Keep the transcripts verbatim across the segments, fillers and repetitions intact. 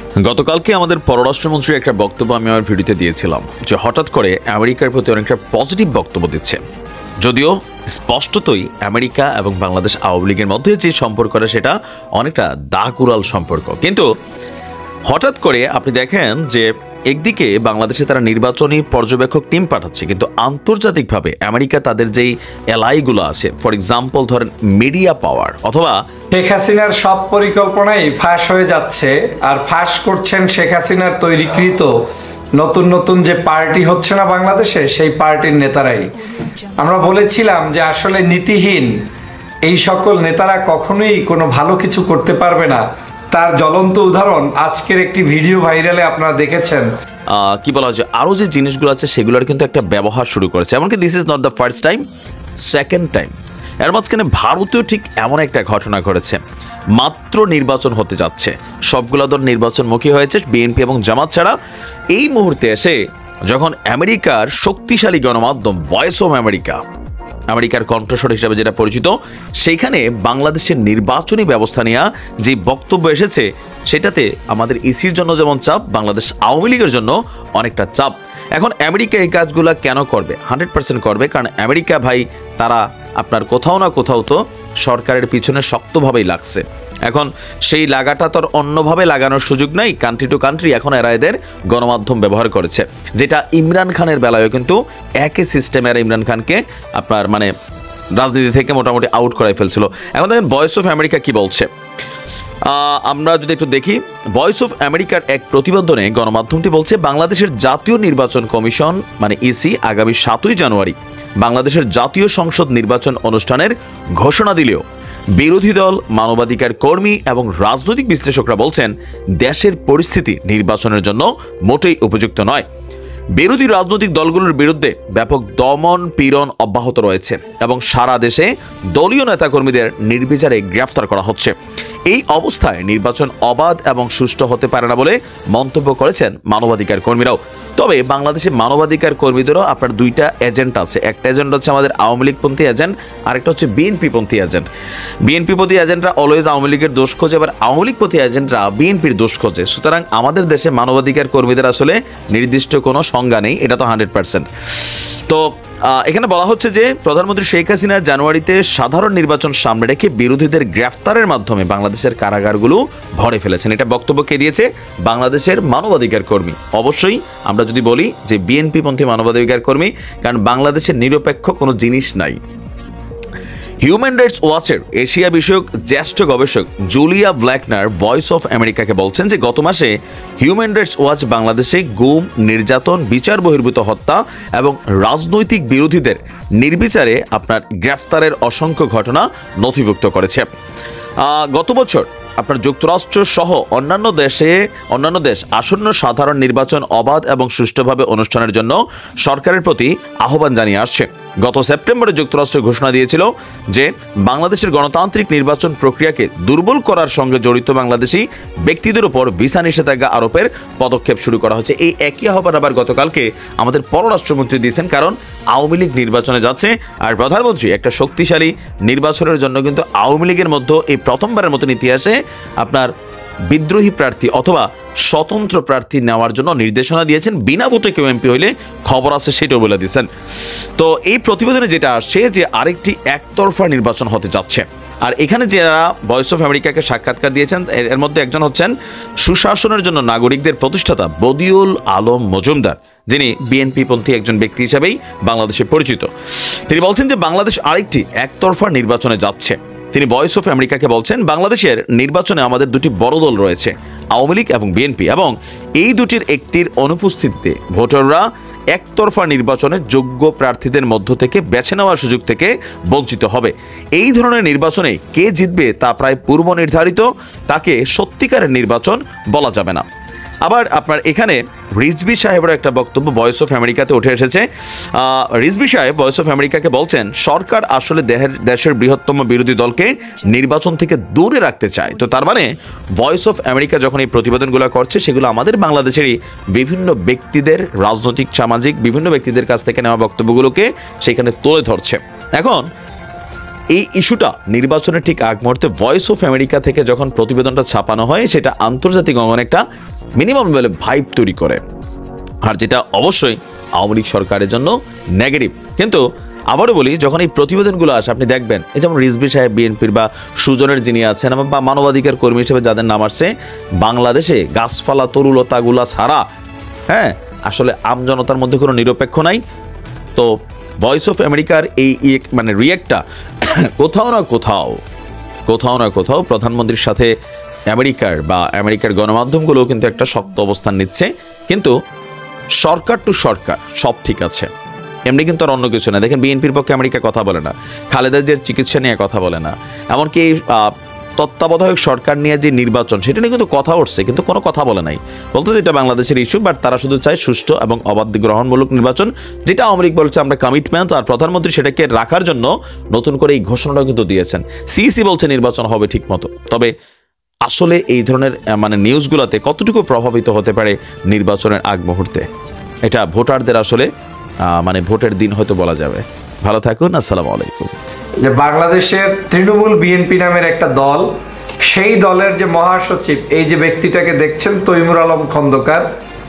গতকালকে আমাদের পররাষ্ট্রমন্ত্রীর একটা বক্তব্য আমি আমার ভিডিওতে দিয়েছিলাম যে হঠাৎ করে আমেরিকার প্রতি অনেকটা পজিটিভ বক্তব্য দিচ্ছে। যদিও স্পষ্টতই আমেরিকা এবং বাংলাদেশ আওয়ামী লীগের মধ্যে যে সম্পর্কটা সেটা অনেকটা দাকুরাল সম্পর্ক, কিন্তু হঠাৎ করে আপনি দেখেন যে একদিকে বাংলাদেশে তারা নির্বাচনী পর্যবেক্ষক টিম পাঠাচ্ছে, কিন্তু আন্তর্জাতিকভাবে আমেরিকা তাদের যেই এলআইগুলো আছে, ফর এক্সাম্পল ধরেন মিডিয়া পাওয়ার অথবা শেখ হাসিনার সব পরিকল্পনাই ফাঁস হয়ে যাচ্ছে, আর ফাঁস করছেন শেখ হাসিনার তৈরিকৃত নতুন নতুন যে পার্টি হচ্ছে না বাংলাদেশে, সেই পার্টির নেতারাই। আমরা বলেছিলাম যে আসলে নীতিহীন এই সকল নেতারা কখনোই কোনো ভালো কিছু করতে পারবে না। তার জ্বলন্ত উদাহরণ আজকের একটি ভিডিও ভাইরালে আপনারা দেখেছেন। কি বলা হচ্ছে, আরও যে জিনিসগুলো আছে সেগুলোর কিন্তু একটা ব্যবহার শুরু করেছে, এমনকি this is not the first time, second time. এর মাঝখানে ভারতেও ঠিক এমন একটা ঘটনা ঘটেছে। মাত্র নির্বাচন হতে যাচ্ছে, সবগুলো দল নির্বাচনমুখী হয়েছে বিএনপি এবং জামাত ছাড়া। এই মুহূর্তে এসে যখন আমেরিকার শক্তিশালী গণমাধ্যম ভয়েস অফ আমেরিকা, আমেরিকার কণ্ঠস্বর হিসাবে যেটা পরিচিত, সেইখানে বাংলাদেশের নির্বাচনী ব্যবস্থা নিয়ে যে বক্তব্য এসেছে সেটাতে আমাদের ইসির জন্য যেমন চাপ, বাংলাদেশ আওয়ামী লীগের জন্য অনেকটা চাপ। এখন আমেরিকা এই কাজগুলো কেন করবে? হান্ড্রেড পার্সেন্ট করবে, কারণ আমেরিকা ভাই তারা আপনার কোথাও না কোথাও তো সরকারের পিছনে শক্তভাবেই লাগছে। এখন সেই লাগাটা তো অন্যভাবে লাগানোর সুযোগ নাই। কান্ট্রি টু কান্ট্রি এখন এরা এদের গণমাধ্যম ব্যবহার করেছে, যেটা ইমরান খানের বেলায়ও কিন্তু একই সিস্টেমের ইমরান খানকে আপনার মানে রাজনীতি থেকে মোটামুটি আউট করাই ফেলছিল। এখন দেখেন ভয়েস অফ আমেরিকা কি বলছে, আমরা যদি একটু দেখি। ভয়েস অফ আমেরিকার এক প্রতিবেদনে গণমাধ্যমটি বলছে, বাংলাদেশের জাতীয় নির্বাচন কমিশন মানে ইসি আগামী সাতই জানুয়ারি বাংলাদেশের জাতীয় সংসদ নির্বাচন অনুষ্ঠানের ঘোষণা দিলেও বিরোধী দল, মানবাধিকার কর্মী এবং রাজনৈতিক বিশ্লেষকরা বলছেন দেশের পরিস্থিতি নির্বাচনের জন্য মোটেই উপযুক্ত নয়। বিরোধী রাজনৈতিক দলগুলোর বিরুদ্ধে ব্যাপক দমন পীড়ন অব্যাহত রয়েছে এবং সারা দেশে দলীয় নেতাকর্মীদের নির্বিচারে গ্রেফতার করা হচ্ছে। এই অবস্থায় নির্বাচন অবাধ এবং সুষ্ঠু হতে পারে না বলে মন্তব্য করেছেন মানবাধিকার কর্মীরাও। তবে বাংলাদেশে মানবাধিকার কর্মীদেরও আপনার দুইটা এজেন্ট আছে। একটা এজেন্ট হচ্ছে আমাদের আওয়ামী লীগপন্থী এজেন্ট, আরেকটা হচ্ছে বিএনপিপন্থী এজেন্ট। বিএনপিপন্থী এজেন্টরা অলওয়েজ আওয়ামী লীগের দোষ খোঁজে, এবার আওয়ামী লীগপন্থী এজেন্টরা বিএনপির দোষ খোঁজে। সুতরাং আমাদের দেশে মানবাধিকার কর্মীদের আসলে নির্দিষ্ট কোনো সংজ্ঞা নেই, এটা তো হান্ড্রেড পার্সেন্ট। তো এখানে বলা হচ্ছে যে প্রধানমন্ত্রী শেখ হাসিনা জানুয়ারিতে সাধারণ নির্বাচন সামনে রেখে বিরোধীদের গ্রেফতারের মাধ্যমে বাংলাদেশের কারাগারগুলো ভরে ফেলেছেন। এটা বক্তব্য কে দিয়েছে? বাংলাদেশের মানবাধিকার কর্মী। অবশ্যই আমরা যদি বলি যে বিএনপিপন্থী মানবাধিকার কর্মী, কারণ বাংলাদেশের নিরপেক্ষ কোনো জিনিস নাই। হিউম্যান রাইটস ওয়াচের এশিয়া বিষয়ক জ্যেষ্ঠ গবেষক জুলিয়া ব্ল্যাকনার ভয়েস অফ আমেরিকাকে বলছেন যে গত মাসে হিউম্যান রাইটস ওয়াচ বাংলাদেশে গুম, নির্যাতন, বিচার বহির্ভূত হত্যা এবং রাজনৈতিক বিরোধীদের নির্বিচারে আপনার গ্রেফতারের অসংখ্য ঘটনা নথিভুক্ত করেছে। গত বছর আপনার যুক্তরাষ্ট্র সহ অন্যান্য দেশে অন্যান্য দেশ আসন্ন সাধারণ নির্বাচন অবাধ এবং সুষ্ঠুভাবে অনুষ্ঠানের জন্য সরকারের প্রতি আহ্বান জানিয়ে আসছে। গত সেপ্টেম্বরে যুক্তরাষ্ট্র ঘোষণা দিয়েছিল যে বাংলাদেশের গণতান্ত্রিক নির্বাচন প্রক্রিয়াকে দুর্বল করার সঙ্গে জড়িত বাংলাদেশি ব্যক্তিদের উপর ভিসা নিষেধাজ্ঞা আরোপের পদক্ষেপ শুরু করা হচ্ছে। এই একই আহ্বান আবার গতকালকে আমাদের পররাষ্ট্রমন্ত্রী দিয়েছেন, কারণ আওয়ামী লীগ নির্বাচনে যাচ্ছে আর প্রধানমন্ত্রী একটা শক্তিশালী নির্বাচনের জন্য কিন্তু আওয়ামী লীগের মধ্যে এই প্রথমবারের মতন ইতিহাসে আপনার বিদ্রোহী প্রার্থী অথবা স্বতন্ত্র প্রার্থী নেওয়ার জন্য নির্দেশনা দিয়েছেন। বিনা ভোটে কেউ এমপি হইলে খবর আছে সেটাও বলে দিয়েছেন। তো এই প্রতিবেদনে যেটা আসছে যে আরেকটি একতরফা নির্বাচন হতে যাচ্ছে। আর এখানে যারা ভয়েস অফ আমেরিকাকে সাক্ষাৎকার দিয়েছেন এর মধ্যে একজন হচ্ছেন সুশাসনের জন্য নাগরিকদের প্রতিষ্ঠাতা বদিউল আলম মজুমদার, যিনি বিএনপিপন্থী একজন ব্যক্তি হিসাবেই বাংলাদেশে পরিচিত। তিনি বলছেন যে বাংলাদেশ আরেকটি একতরফা নির্বাচনে যাচ্ছে। তিনি ভয়েস অফ আমেরিকাকে বলছেন, বাংলাদেশের নির্বাচনে আমাদের দুটি বড় দল রয়েছে, আওয়ামী লীগ এবং বিএনপি, এবং এই দুটির একটির অনুপস্থিতিতে ভোটাররা একতরফা নির্বাচনে যোগ্য প্রার্থীদের মধ্য থেকে বেছে নেওয়ার সুযোগ থেকে বঞ্চিত হবে। এই ধরনের নির্বাচনে কে জিতবে তা প্রায় পূর্ব নির্ধারিত, তাকে সত্যিকারের নির্বাচন বলা যাবে না। আবার আপনার এখানে রিজভি সাহেবের একটা বক্তব্য ভয়েস অফ আমেরিকাতে উঠে এসেছে। রিজভি সাহেব ভয়েস অফ আমেরিকাকে বলছেন, সরকার আসলে দেশের বৃহত্তম বিরোধী দলকে নির্বাচন থেকে দূরে রাখতে চায়। তো তার মানে ভয়েস অফ আমেরিকা যখন এই প্রতিবেদনগুলো করছে সেগুলো আমাদের বাংলাদেশেরই বিভিন্ন ব্যক্তিদের, রাজনৈতিক সামাজিক বিভিন্ন ব্যক্তিদের কাছ থেকে নেওয়া বক্তব্যগুলোকে সেখানে তুলে ধরছে। এখন এই ইস্যুটা নির্বাচনের ঠিক আগ মুহূর্তে ভয়েস অফ আমেরিকা থেকে যখন প্রতিবেদনটা ছাপানো হয় সেটা আন্তর্জাতিক অঙ্গনে একটা মিনিমাম লেভেলে ভাইব তৈরি করে, আর যেটা অবশ্যই আওয়ামী লীগ সরকারের জন্য নেগেটিভ। কিন্তু আবারও বলি, যখন এই প্রতিবেদনগুলো আসে আপনি দেখবেন, এই যেমন রিজভী সাহেব বিএনপির বা সুজনের যিনি আছেন বা মানবাধিকার কর্মী হিসেবে যাদের নাম আসছে, বাংলাদেশে গাছপালা তরুলতাগুলা ছাড়া হ্যাঁ আসলে আমজনতার মধ্যে কোনো নিরপেক্ষ নাই। তো ভয়েস অফ আমেরিকার এই মানে রিয়েক্টটা কোথাও না কোথাও কোথাও না কোথাও প্রধানমন্ত্রীর সাথে আমেরিকার বা আমেরিকার গণমাধ্যমগুলোও কিন্তু একটা শক্ত অবস্থান নিচ্ছে। কিন্তু সরকার টু সরকার সব ঠিক আছে, এমনি কিন্তু আর অন্য কিছু না। দেখেন বিএনপির পক্ষে আমেরিকা কথা বলে না, খালেদা জিয়ার চিকিৎসা নিয়ে কথা বলে না, এমনকি তত্ত্বাবধায়ক সরকার নিয়ে যে নির্বাচন সেটা নিয়ে কিন্তু কথা উঠছে, কিন্তু কোনো কথা বলে নাই। বলতে যেটা বাংলাদেশের ইস্যু, বাট তারা শুধু চায় সুষ্ঠু এবং অবাধ গ্রহণমূলক নির্বাচন, যেটা আওয়ামী লীগ বলছে আমরা কমিটমেন্ট, আর প্রধানমন্ত্রী সেটাকে রাখার জন্য নতুন করে এই ঘোষণাটাও কিন্তু দিয়েছেন। সিইসি বলছে নির্বাচন হবে ঠিক মতো। তবে আসলে এই ধরনের মানে নিউজগুলোতে কতটুকু প্রভাবিত হতে পারে নির্বাচনের আগ মুহূর্তে, এটা ভোটারদের আসলে মানে ভোটের দিন হয়তো বলা যাবে। ভালো থাকুন, আসসালামু আলাইকুম। যে বাংলাদেশের তৃণমূল বিএনপি নামের একটা দল, সেই দলের যে মহাসচিব, এই যে ব্যক্তিটাকে দেখছেন তৈমুর আলম খন্দকার,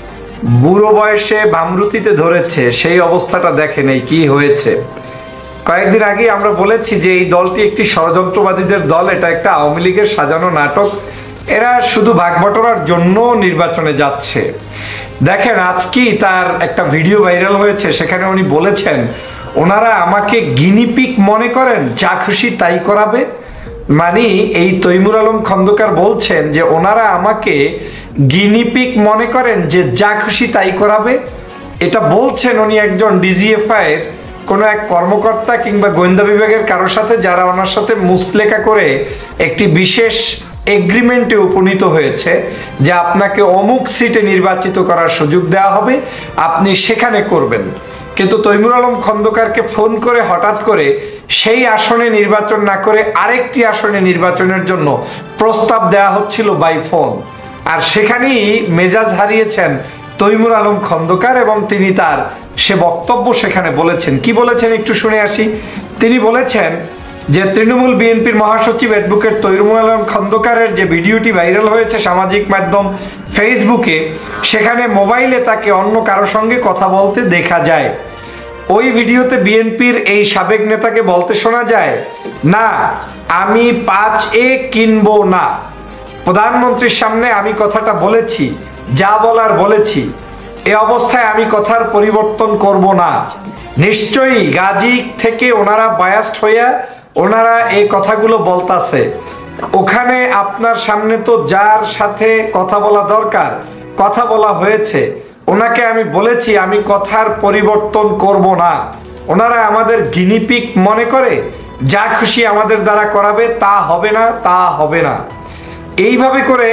বুড়ো বয়সে বামরুতিতে ধরেছে, সেই অবস্থাটা দেখেন এই কি হয়েছে। কয়েকদিন আগে আমরা বলেছি যে এই দলটি একটি ষড়যন্ত্রবাদীদের দল, এটা একটা আওয়ামী লীগের সাজানো নাটক, এরা শুধু ভাগবটরার জন্য নির্বাচনে যাচ্ছে। দেখেন আজকেই তার একটা ভিডিও ভাইরাল হয়েছে, সেখানে উনি বলেছেন ওনারা আমাকে গিনিপিক মনে করেন, যা খুশি তাই করাবে। মানে এই তৈমুর আলম খন্দকার বলছেন যে ওনারা আমাকে গিনিপিক মনে করেন যে যা খুশি তাই করাবে। এটা বলছেন উনি একজন ডিজিএফআই এর কোনো এক কর্মকর্তা কিংবা গোয়েন্দা বিভাগের কারোর সাথে, যারা ওনার সাথে মুসলেখা করে একটি বিশেষ এগ্রিমেন্টে উপনীত হয়েছে যে আপনাকে অমুক সিটে নির্বাচিত করার সুযোগ দেওয়া হবে, আপনি সেখানে করবেন। কিন্তু তৈমুর আলম খন্দকারকে ফোন করে হঠাৎ করে সেই আসনে নির্বাচন না করে আরেকটি আসনে নির্বাচনের জন্য প্রস্তাব দেওয়া হচ্ছিল বাই ফোন, আর সেখানেই মেজাজ হারিয়েছেন তৈমুর আলম খন্দকার এবং তিনি তার সে বক্তব্য সেখানে বলেছেন। কি বলেছেন একটু শুনে আসি। তিনি বলেছেন যে তৃণমূল বিএনপির মহাসচিব অ্যাডভোকেট তৈমুর আলম খন্দকারের যে ভিডিওটি ভাইরাল হয়েছে সামাজিক মাধ্যম ফেসবুকে, সেখানে মোবাইলে তাকে অন্য কারো সঙ্গে কথা বলতে দেখা যায়। ওই ভিডিওতে বিএনপির এই সাবেক নেতাকে বলতে শোনা যায়, না আমি পাঁচ এ কিনবো না, প্রধানমন্ত্রীর সামনে আমি কথাটা বলেছি, যা বলার বলেছি, এ অবস্থায় আমি কথার পরিবর্তন করব না। নিশ্চয়ই গাজী থেকে ওনারা বায়াস্ট হইয়া ওনারা এই কথাগুলো বলতাছে, ওখানে আপনার সামনে তো যার সাথে কথা বলা দরকার কথা বলা হয়েছে, ওনাকে আমি বলেছি আমি কথার পরিবর্তন করব না। ওনারা আমাদের গিনিপিক মনে করে যা খুশি আমাদের দ্বারা করাবে, তা হবে না, তা হবে না। এইভাবে করে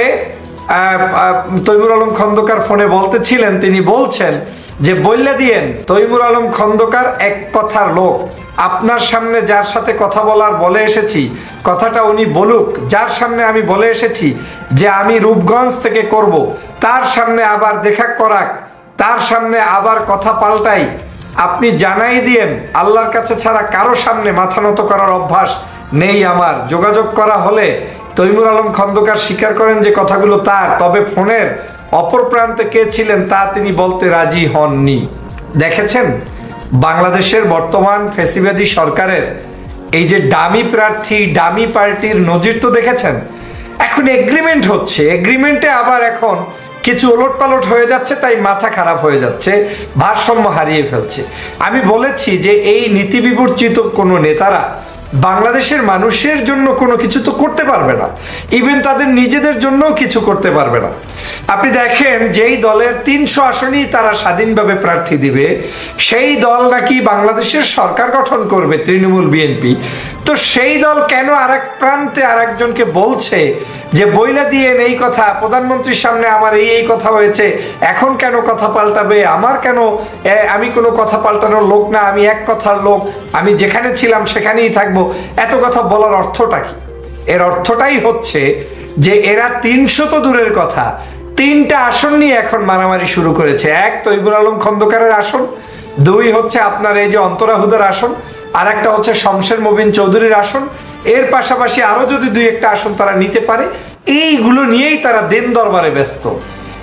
তৈমুর আলম খন্দকার ফোনে বলতেছিলেন। তিনি বলছেন যে বললে দিয়েন তৈমুর আলম খন্দকার এক কথার লোক, আপনার সামনে যার সাথে কথা বলার বলে এসেছি কথাটা উনি বলুক, যার সামনে আমি বলে এসেছি যে আমি রূপগঞ্জ থেকে করব, তার সামনে আবার দেখা করাক, তার সামনে আবার কথা পাল্টাই। আপনি জানাই দিয়েন আল্লাহর কাছে ছাড়া কারো সামনে মাথা নত করার অভ্যাস নেই আমার। যোগাযোগ করা হলে তৈমুর আলম খন্দকার স্বীকার করেন যে কথাগুলো তার, তবে ফোনের অপর প্রান্তে কে ছিলেন তা তিনি বলতে রাজি হননি। দেখেছেন বাংলাদেশের বর্তমান ফ্যাসিবাদী সরকারের এই যে ডামি প্রার্থী ডামি পার্টির নজির তো দেখেছেন। এখন এগ্রিমেন্ট হচ্ছে, এগ্রিমেন্টে আবার এখন কিছু ওলটপালট হয়ে যাচ্ছে, তাই মাথা খারাপ হয়ে যাচ্ছে, ভারসাম্য হারিয়ে ফেলছে। আমি বলেছি যে এই নীতি বিবর্জিত কোনো নেতারা বাংলাদেশের মানুষের জন্য কোনো কিছু তো করতে পারবে না, ইভেন তাদের নিজেদের জন্যও কিছু করতে পারবে না। আপনি দেখেন যেই দলের তিনশো আসনেই তারা স্বাধীনভাবে প্রার্থী দিবে, সেই দল নাকি বাংলাদেশের সরকার গঠন করবে, তৃণমূল বিএনপি। তো সেই দল কেন আর এক প্রান্তে আর একজনকে বলছে যে বইলা দিয়ে এই কথা, প্রধানমন্ত্রীর সামনে আমার এই এই কথা হয়েছে, এখন কেন কথা পাল্টাবে, আমার কেন, আমি কোনো কথা পাল্টানোর লোক না, আমি এক কথার লোক, আমি যেখানে ছিলাম সেখানেই থাকবো, এত কথা বলার অর্থটা কি? এর অর্থটাই হচ্ছে যে এরা তিনশো তো দূরের কথা, তিনটা আসন নিয়ে এখন মারামারি শুরু করেছে। এক তৈমুর আলম খন্দকারের আসন, দুই হচ্ছে আপনার এই যে অন্তরাহুদার আসন, আর একটা হচ্ছে শমশের মুবিন চৌধুরীর আসন। এর পাশাপাশি আরো যদি দুই একটা আসন তারা নিতে পারে, এইগুলো নিয়েই তারা দেন দরবারে ব্যস্ত।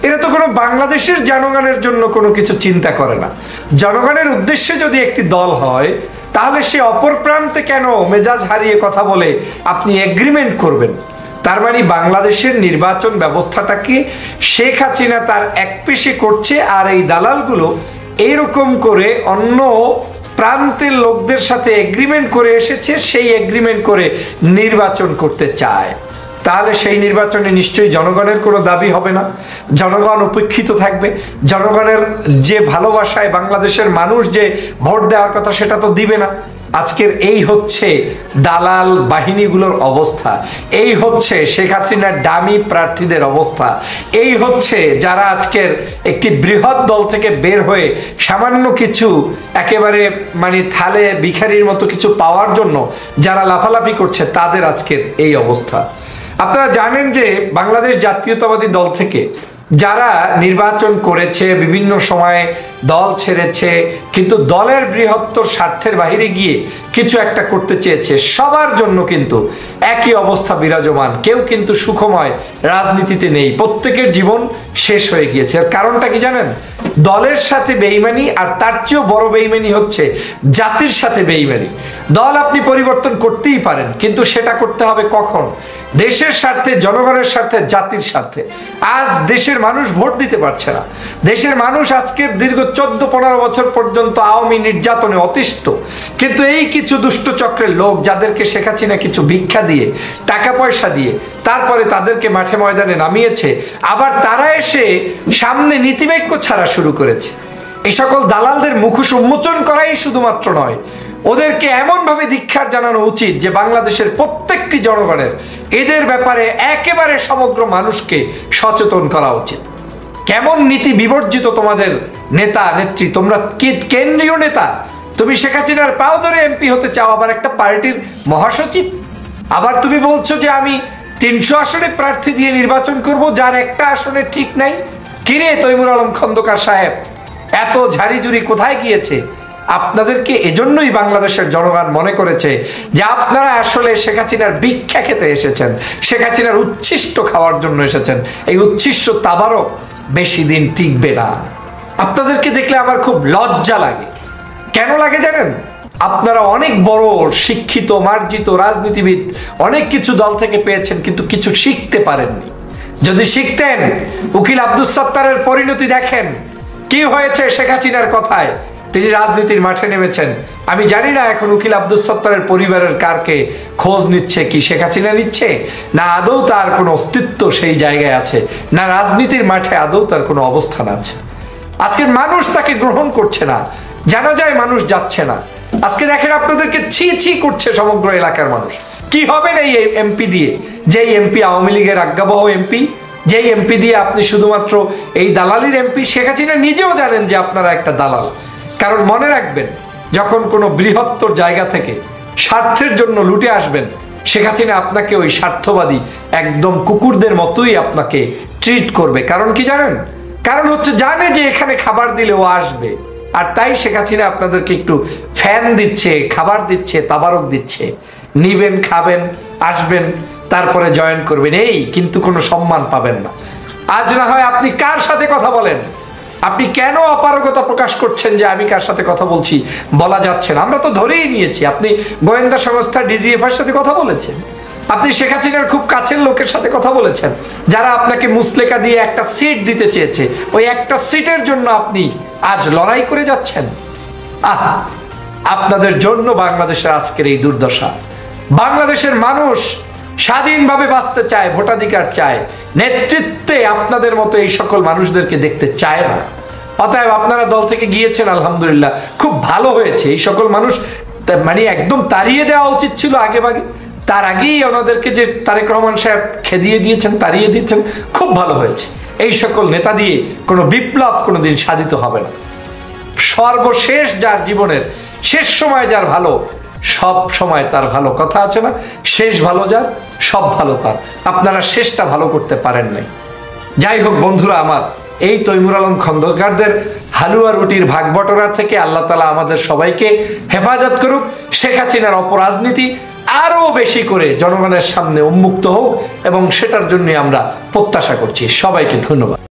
এরা তো কোনো বাংলাদেশের জনগণের জন্য কোনো কিছু চিন্তা করে না। জনগণের উদ্দেশ্যে যদি একটি দল হয়, তাহলে সে অপর প্রান্তে কেন মেজাজ হারিয়ে কথা বলে আপনি এগ্রিমেন্ট করবেন? তার মানে বাংলাদেশের নির্বাচন ব্যবস্থাটাকে শেখ হাসিনা তার এক পেশে করছে, আর এই দালালগুলো এইরকম করে অন্য প্রান্তের লোকদের সাথে এগ্রিমেন্ট করে এসেছে, সেই এগ্রিমেন্ট করে নির্বাচন করতে চায়। তাহলে সেই নির্বাচনে নিশ্চয়ই জনগণের কোনো দাবি হবে না, জনগণ উপেক্ষিত থাকবে। জনগণের যে ভালোবাসায় বাংলাদেশের মানুষ যে ভোট দেওয়ার কথা সেটা তো দিবে না। আজকের এই হচ্ছে দালাল বাহিনীগুলোর অবস্থা, এই হচ্ছে শেখ হাসিনার ডামি প্রার্থীদের অবস্থা, এই হচ্ছে যারা আজকের একটি বৃহৎ দল থেকে বের হয়ে সামান্য কিছু একেবারে মানে থালে ভিখারির মতো কিছু পাওয়ার জন্য যারা লাফালাফি করছে, তাদের আজকের এই অবস্থা। আপনারা জানেন যে বাংলাদেশ জাতীয়তাবাদী দল থেকে যারা নির্বাচন করেছে, বিভিন্ন সময়ে দল ছেড়েছে, কিন্তু দলের বৃহত্তর স্বার্থের বাইরে গিয়ে কিছু একটা করতে চেয়েছে, সবার জন্য কিন্তু একই অবস্থা বিরাজমান। কেউ কিন্তু সুখময় রাজনীতিতে নেই, প্রত্যেকের জীবন শেষ হয়ে গিয়েছে। আর কারণটা কি জানেন? দলের সাথে বেইমানি, আর তার চেয়েও বড় বেইমানি হচ্ছে জাতির সাথে বেইমানি। দল আপনি পরিবর্তন করতেই পারেন, কিন্তু সেটা করতে হবে কখন? দেশের স্বার্থে, জনগণের স্বার্থে, জাতির স্বার্থে। আজ দেশের মানুষ ভোট দিতে পারছে না। দেশের মানুষ আজকের দীর্ঘ চোদ্দ পনেরো বছর পর্যন্ত আওয়ামী নির্যাতনে অতিষ্ঠ, কিন্তু এই কিছু দুষ্ট চক্রের লোক যাদেরকে শেখ হাসিনা কিছু ভিক্ষা দিয়ে, টাকা পয়সা দিয়ে তারপরে তাদেরকে মাঠে ময়দানে নামিয়েছে, আবার তারা এসে সামনে নীতিবাক্য ছাড়া শুরু করেছে। এই সকল দালালদের মুখোশ উন্মোচন করাই শুধুমাত্র নয়, ওদেরকে এমনভাবে ধিক্কার জানানো উচিত যে বাংলাদেশের প্রত্যেকটি জনগণের এদের ব্যাপারে একেবারে সমগ্র মানুষকে সচেতন করা উচিত। কেমন নীতি বিবর্জিত তোমাদের নেতা নেত্রী, তোমরা কি কেন্দ্রীয় নেতা? তুমি শেখ হাসিনার পাও ধরে এমপি হতে চাও, আবার একটা পার্টির মহাসচিব। আবার তুমি বলছো যে আমি তিনশো আসনে প্রার্থী দিয়ে নির্বাচন করব, যার একটা আসনে ঠিক নাই। কিরে তৈমুর আলম খন্দকার সাহেব, এত ঝাড়িঝুড়ি কোথায় গিয়েছে? আপনাদেরকে এজন্যই বাংলাদেশের জনগণ মনে করেছে যে আপনারা আসলে শেখ হাসিনার ভিক্ষা খেতে এসেছেন, শেখ হাসিনার উচ্ছিষ্ট খাওয়ার জন্য এসেছেন। এই উচ্ছিষ্ট তাবারও বেশি দিন টিকবে না। আপনাদেরকে দেখলে আমার খুব লজ্জা লাগে। কেন লাগে জানেন? আপনারা অনেক বড় শিক্ষিত মার্জিত রাজনীতিবিদ, অনেক কিছু দল থেকে পেয়েছেন, কিন্তু কিছু শিখতে পারেননি। যদি শিখতেন, উকিল আব্দুস সত্তারের পরিণতি দেখেন কি হয়েছে শেখ হাসিনার কথায়। তিনি রাজনীতির মাঠে নেমেছেন। আমি জানি না এখন উকিল আব্দুস সত্তারের পরিবারের কারকে খোঁজ নিচ্ছে, কি শেখ হাসিনা নিচ্ছে, না আদৌ তার কোনো অস্তিত্ব সেই জায়গায় আছে, না রাজনীতির মাঠে আদৌ তার কোনো অবস্থান আছে। আজকের মানুষ তাকে গ্রহণ করছে না, জানা যায় মানুষ যাচ্ছে না। আজকে দেখেন আপনাদেরকে ছি ছি করছে সমগ্র এলাকার মানুষ। কি হবে না এই এমপি দিয়ে? যেই এমপি আওয়ামী লীগের আজ্ঞাবহ এমপি, যেই এমপি দিয়ে আপনি শুধুমাত্র এই দালালির এমপি। শেখ হাসিনা নিজেও জানেন যে আপনারা একটা দালাল। কারণ মনে রাখবেন, যখন কোনো বৃহত্তর জায়গা থেকে স্বার্থের জন্য লুটে আসবেন, শেখ হাসিনা আপনাকে ওই স্বার্থবাদী একদম কুকুরদের মতোই আপনাকে ট্রিট করবে। কারণ কি জানেন? কারণ হচ্ছে জানে যে এখানে খাবার দিলে ও আসবে, আর তাই শেখ হাসিনা আপনাদেরকে একটু ফ্যান দিচ্ছে, খাবার দিচ্ছে, তাবারক দিচ্ছে। নিবেন, খাবেন, আসবেন, তারপরে জয়েন করবেন, এই কিন্তু কোনো সম্মান পাবেন না। আজ না হয় আপনি কার সাথে কথা বলেন, আপনি কেন অপারগতা প্রকাশ করছেন যে আমি কার সাথে কথা বলছি বলা যাচ্ছে না? আমরা তো ধরেই নিয়েছি আপনি গোয়েন্দা সংস্থা ডিজিএফ এর সাথে কথা বলেছেন, আপনি শেখ হাসিনার খুব কাছের লোকের সাথে কথা বলেছেন, যারা আপনাকে মুসলেকা দিয়ে একটা সিট দিতে চেয়েছে। ওই একটা সিটের জন্য আপনি আজ লড়াই করে যাচ্ছেন। আহ, আপনাদের জন্য বাংলাদেশের আজকের এই দুর্দশা। বাংলাদেশের মানুষ স্বাধীনভাবে বাঁচতে চায়, ভোটাধিকার চায়, নেতৃত্বে আপনাদের মতো এই সকল মানুষদেরকে দেখতে চায় না। অতএব আপনারা দল থেকে গিয়েছেন, আলহামদুলিল্লাহ, খুব ভালো হয়েছে। এই সকল মানুষ মানে একদম তাড়িয়ে দেওয়া উচিত ছিল আগে ভাগে। তার আগেই ওনাদেরকে যে তারেক রহমান সাহেব খেদিয়ে দিয়েছেন, তাড়িয়ে দিয়েছেন, খুব ভালো হয়েছে। এই সকল নেতা দিয়ে কোনো বিপ্লব কোনোদিন সাধিত হবে না। সর্বশেষ যার জীবনের শেষ সময় যার ভালো, সব সময় তার ভালো। কথা আছে না, শেষ ভালো যার সব ভালো তার। আপনারা শেষটা ভালো করতে পারেন নাই। যাই হোক বন্ধুরা আমার, এই তৈমুর আলম খন্দকারদের হালুয়া রুটির ভাগ বটরা থেকে আল্লাহ তাআলা আমাদের সবাইকে হেফাজত করুক। শেখ হাসিনার অপরাজনীতি আরো বেশি করে জনগণের সামনে উন্মুক্ত হোক, এবং সেটার জন্য আমরা প্রত্যাশা করছি। সবাইকে ধন্যবাদ।